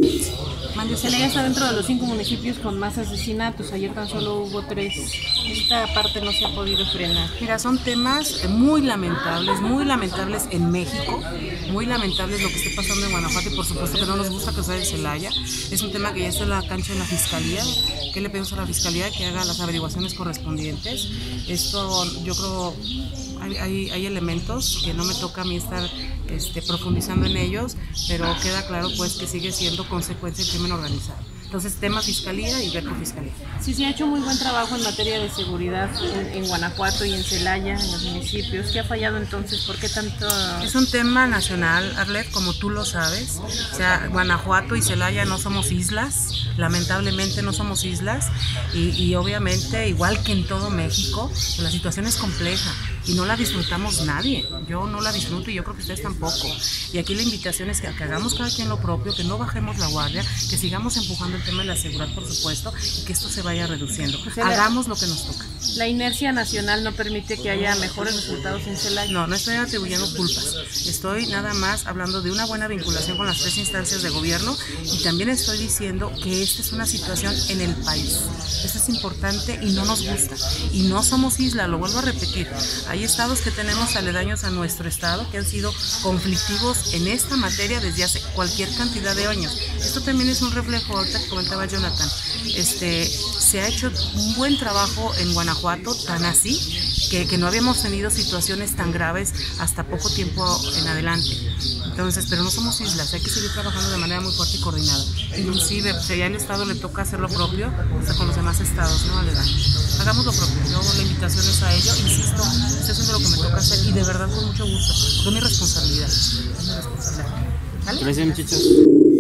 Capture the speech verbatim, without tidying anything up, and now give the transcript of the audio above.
Celaya está dentro de los cinco municipios con más asesinatos. Ayer tan solo hubo tres. Esta parte no se ha podido frenar. Mira, son temas muy lamentables, muy lamentables en México, muy lamentables lo que esté pasando en Guanajuato y por supuesto que no nos gusta que sea en Celaya. Es un tema que ya está en la cancha de la Fiscalía. ¿Qué le pedimos a la Fiscalía? Que haga las averiguaciones correspondientes. Esto, yo creo, hay, hay, hay elementos que no me toca a mí estar este, profundizando en ellos, pero queda claro pues que sigue siendo consecuencia del crimen organizado. Entonces, tema Fiscalía y ver con Fiscalía. Sí, se ha hecho muy buen trabajo en materia de seguridad en, en Guanajuato y en Celaya, en los municipios. ¿Qué ha fallado entonces? ¿Por qué tanto...? Es un tema nacional, Arlet, como tú lo sabes. O sea, Guanajuato y Celaya no somos islas, lamentablemente no somos islas. Y, y obviamente, igual que en todo México, la situación es compleja y no la disfrutamos nadie. Yo no la disfruto y yo creo que ustedes tampoco. Y aquí la invitación es que, que hagamos cada quien lo propio, que no bajemos la guardia, que sigamos empujando el tema de la seguridad, por supuesto, y que esto se vaya reduciendo. O sea, hagamos lo que nos toca. La inercia nacional no permite que haya mejores resultados en Celaya. No, no estoy atribuyendo culpas. Estoy nada más hablando de una buena vinculación con las tres instancias de gobierno y también estoy diciendo que esta es una situación en el país. Esto es importante y no nos gusta. Y no somos isla, lo vuelvo a repetir. Hay estados que tenemos aledaños a nuestro estado que han sido conflictivos en esta materia desde hace cualquier cantidad de años. Esto también es un reflejo, ahorita que comentaba Jonathan, este, se ha hecho un buen trabajo en Guanajuato, tan así que, que no habíamos tenido situaciones tan graves hasta poco tiempo en adelante. Entonces, pero no somos islas, hay que seguir trabajando de manera muy fuerte y coordinada. Inclusive, pues, ya al estado le toca hacer lo propio, hasta con los demás estados, ¿no? Aledaños. Hagamos lo propio, yo la invitación es a ello, insisto, estoy haciendo lo que me toca hacer y de verdad con mucho gusto, porque es mi responsabilidad, es mi responsabilidad. ¿Vale? Gracias, muchachos.